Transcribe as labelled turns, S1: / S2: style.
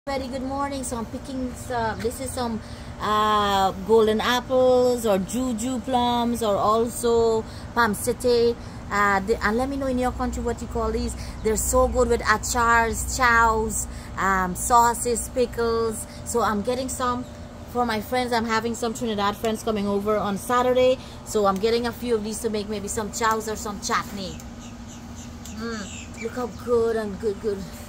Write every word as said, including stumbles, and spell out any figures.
S1: Very good morning. So I'm picking some, this is some uh, golden apples or juju plums or also palm city. Uh, the, and let me know in your country what you call these. They're so good with achars, chows, um, sauces, pickles. So I'm getting some for my friends. I'm having some Trinidad friends coming over on Saturday. So I'm getting a few of these to make maybe some chows or some chutney. Mm, look how good and good, good.